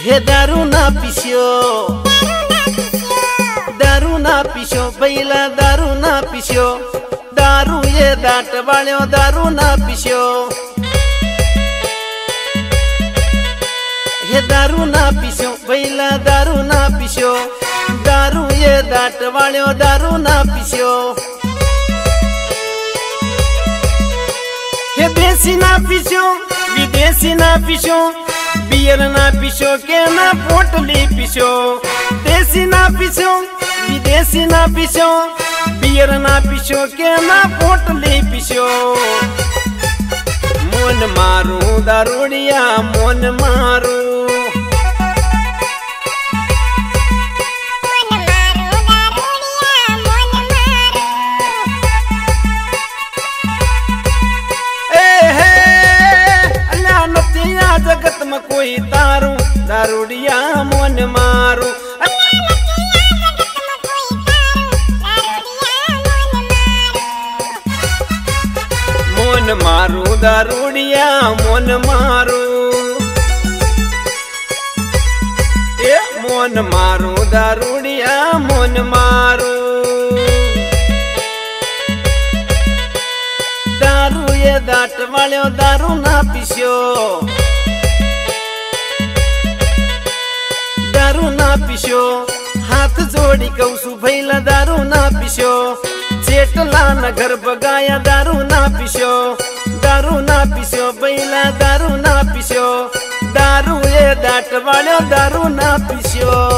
हे दारू ना पिस्यो, दारू ना पिस्यो बैला दारू ना पिस्यो, दारू ये दाट वाल्यो दारू ना पिस्यो। हे दारू ना पिस्यो बैला दारू ना पिस्यो, दारू ये दाट वाल्यो दारू ना पिस्यो। हे देसी ना पिस्यो विदेशी ना पिस्यो, बियर ना पिस्यो के ना पोटली पिस्यो। देसी ना पिस्यो विदेशी ना पिस्यो, बियर ना पिस्यो के ना पोटली पिस्यो। मोन मारू दारूडिया मोन मारू, जगत में कोई तारू दारूडिया मोन मारू। मोन मारू दारूडिया मोन मारू, ए मोन मारू दारूडिया मोन मारू। दारू ये दाट वाल्यो दारू ना पिस्यो, दारू ना पिस्यो हाथ जोड़ी कौसु भैला दारू ना पिस्यो। चेटला न घर बगाया दारू ना पिस्यो, दारू ना पिस्यो बैला दारू ना पिस्यो, दारू ये दाट वाल्यो दारू ना पिस्यो।